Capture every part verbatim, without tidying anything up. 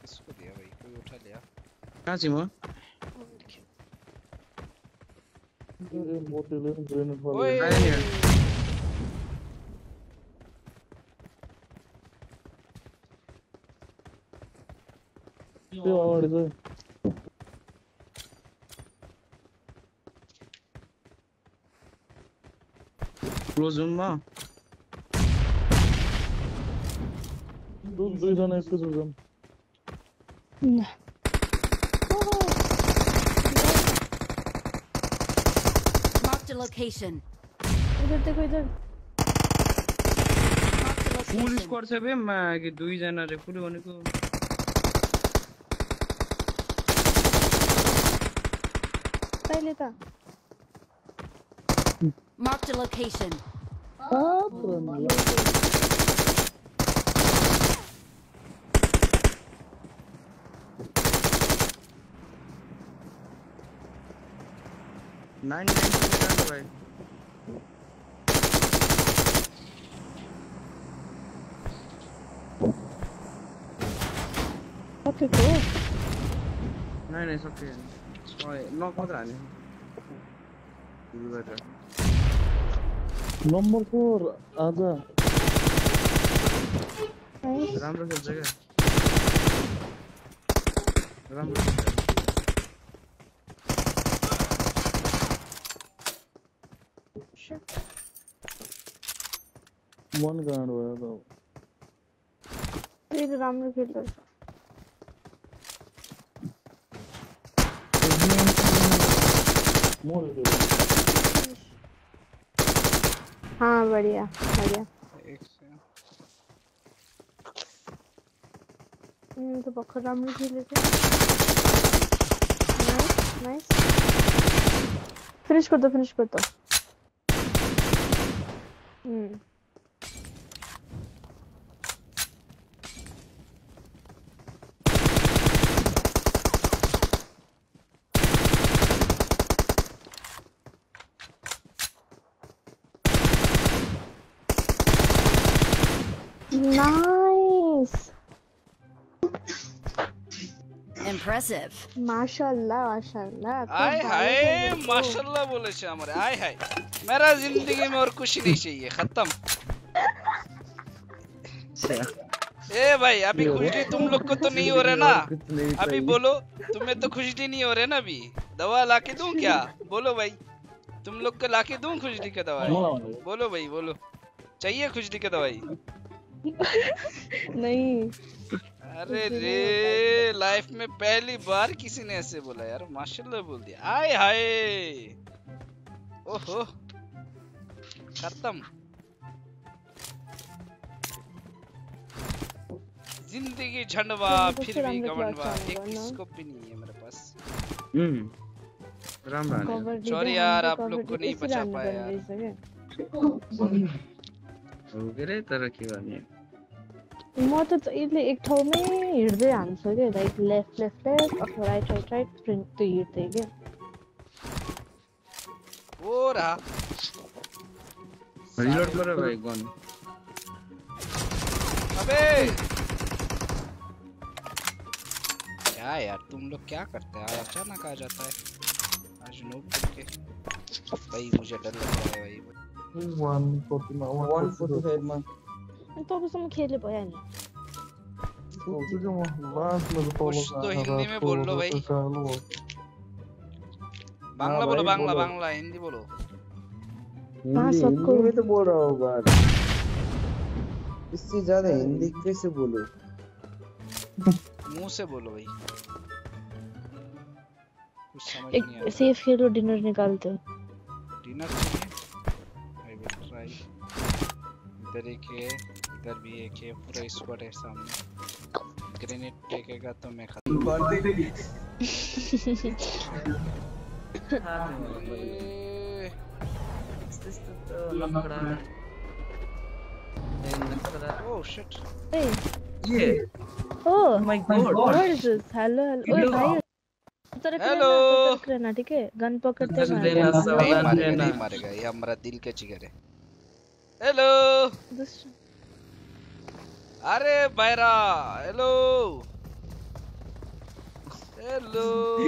किसको दिया भाई? कोई उठा लिया? कहाँ सिमो? ओए क्लोज रूम में दो दो जना इसको सुन Marked a location. इधर देखो इधर फुल स्क्वाड छ बे मागे दुई जना रे फुल भनेको पहिले त Marked a location. Nine nine भाई ओके को नहीं नहीं सक्के ओए नॉक मत रानी नंबर फोर आजा राम्रो खेल्छ के राम्रो मन गाड भयो त फेरि राम्रो खेल्छ हाँ बढ़िया बढ़िया एक से हम्म तो बखर राम्रो खेले थे नाइस नाइस फिनिश कर दो फिनिश कर दो हम्म Nice. Impressive. माशाल्लाह माशाल्लाह आय हाय माशाल्लाह बोले छे हमारे आय हाय मेरा जिंदगी में और कुछ नहीं चाहिए खत्म ए भाई अभी खुजली तुम लोग को तो नहीं हो रहा ना अभी बोलो तुम्हें तो खुजली नहीं हो रहा ना अभी दवा लाके दूं क्या बोलो भाई तुम लोग को लाके दूं खुजली का दवाई बोलो भाई बोलो चाहिए खुजली का दवाई नहीं अरे रे लाइफ में पहली बार किसी ने ऐसे बोला यार माशाल्लाह बोल दिया आय हाय ओहो खत्म जिंदगी झंडवा फिर भी गवंडवा एक स्कोप भी नहीं है मेरे पास हम्म राम राम सॉरी यार आप लोग को नहीं बचा पाया यार हो गरे तर के भने म त यसले एक ठाउँमै हिड्दै हान्छ के लाइक लेफ्ट लेफ्ट लेफ्ट अथवा राइट राइट राइट प्रिन्ट त हिड्दै के ओ रहा रिलोड करो भाई गन अबे क्या यार तुम लोग क्या करते हैं अचानक आ जाता है आज नोट करके भाई मुझे डर लग रहा है भाई one forty मा one forty-five मा तबसम्म खेले भयो नि कुछ तो हिंदी में बोल लो भाई बांग्ला बोलो बांग्ला बांग्ला हिंदी बोलो हिंदी में तो बोल रहा हूँ बात इससे ज्यादा हिंदी कैसे बोलो मुंह से बोलो भाई कुछ समझ नहीं आ रहा सेफ खेलो डिनर निकालते डिनर चाहिए आई विल ट्राई इधर एक है इधर भी एक है पूरा स्क्वाड है सामने ग्रेनेड फेंकेगा तो मैं खत्म oh shit Hey. Yeah. Oh my god. What is this? Hello hello. ओए भाई हेलो सतर्क रहना ठीक है गन पकड़ते नहीं मारेगा नहीं मारेगा ये हमारा दिल का जिगर है हेलो अरे बैरा हेलो बोलो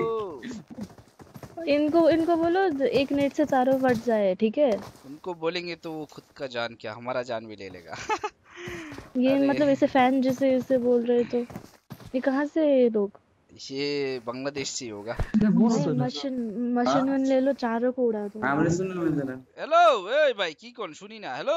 इनको इनको बोलो एक नेट से चारों फट जाए, ठीक है? उनको बोलेंगे तो वो खुद का जान क्या हमारा जान भी ले लेगा। ये अरे मतलब ऐसे फैन जैसे ऐसे बोल रहे तो ये कहाँ से है ये लोग? ये बांग्लादेश से ही होगा। नहीं, मशीन मशीन गन ले लो, चारों को उड़ा दो। हमरे सुनो मिलते ना हेलो ए भाई की कौन सुनी ना हेलो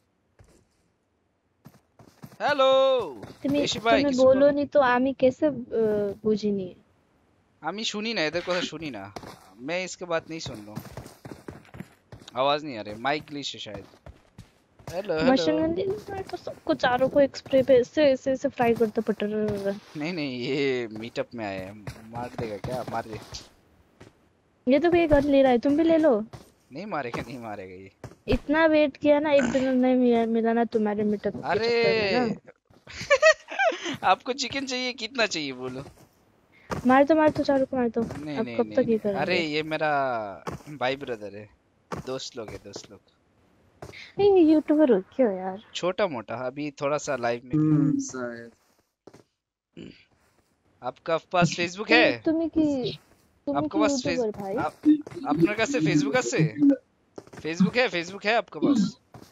हेलो তুমি দেশি ভাই তুমি কিছু বলো বল নি তো আমি कैसे বুঝিনি? আমি শুনি না এদের কথা শুনি না मैं इसके बात नहीं सुन रहा हूँ आवाज नहीं आ रही माइक ग्लिच है शायद हेलो हेलो मशीन गन ले लो, मैं तो सबको चारों को एक स्प्रे पे ऐसे ऐसे ऐसे फ्राई करते पटर। नहीं नहीं ये मीटअप में आया है मार देगा क्या मार दे ये तो कोई गन ले रहा है, तुम भी ले लो। नहीं मारेगा नहीं मारेगा ये इतना वेट किया ना, एक दिन नहीं मिला, मिला ना तुम्हारे मीटअप के अरे चक्कर में ना। आपको चिकन चाहिए कितना चाहिए बोलो मार दो मार दो, चारों को मार दो। नहीं अब नहीं कब तक नहीं ये करेंगे? अरे ये मेरा भाई ब्रदर है दोस्त लोग है दोस्त लोग नहीं, ये यूट्यूबर हो क्यों यार? छोटा मोटा अभी थोड़ा सा लाइव में हम्म शायद आपका पास फेसबुक তুমি है তুমি কি তুমি आपके কি पास ইউটিউবার फेस ভাই? आप আপনার কাছে ফেসবুক আছে ফেসবুক है फेसबुक है आपके पास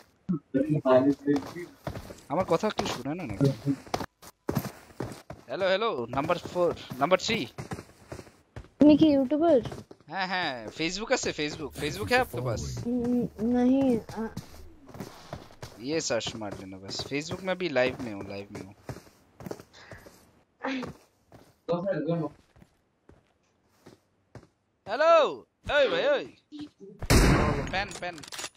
আমার কথা কি শুনে না নাকি hello hello number four number three তুমি কি ইউটিউবার? हाँ हाँ फेसबुक আছে फेसबुक फेसबुक है आपके पास न- नहीं आ, ये सर्च मार लेना बस फेसबुक में भी लाइव में हूँ लाइव में हूँ हेलो ओए भाई ओए पेन पेन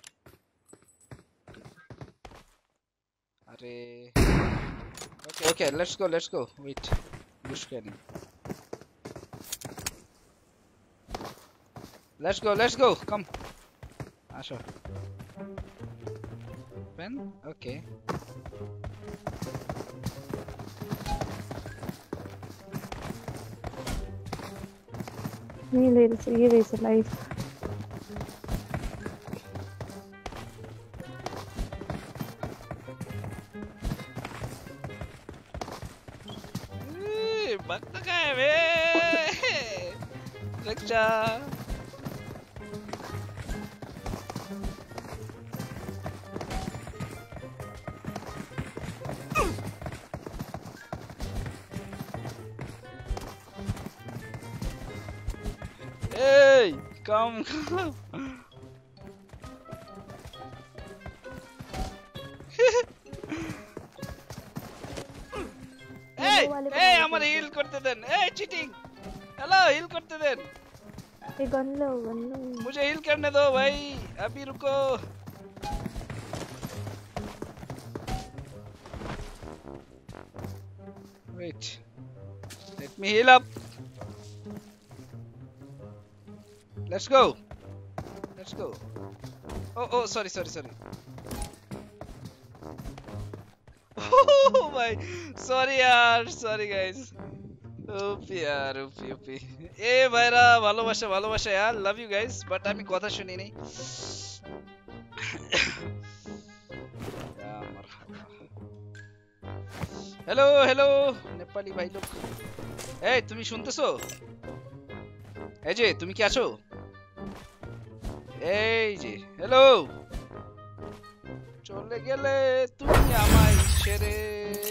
अरे okay okay let's go let's go wait बुश कैनिंग let's go let's go come आशो पेन ओके नहीं ले रही, ये वैसे लाइव। ए, वक्त का है बे रक्षा Hey, come, come. hey, hey, আমার হিল করতে দেন। Hey, cheating. Hello, হিল করতে দেন। ये गन लो गन लो। मुझे हिल करने दो भाई, अभी रुको। Wait, let me heal up. Let's go. Let's go. Oh, oh, sorry, sorry, sorry. Oh my, sorry यार, sorry guys. Oops यार, oops, oops. ए भाईरा, ভালোবাসা, ভালোবাসা यार, love you guys, but আমি কথা শুনি নাই। हेलो हेलो नेपाली भाई लोग এই তুমি শুনতেছো এই যে তুমি কি আছো এই যে হ্যালো চলে গেলে তুমি আমায় ছেড়ে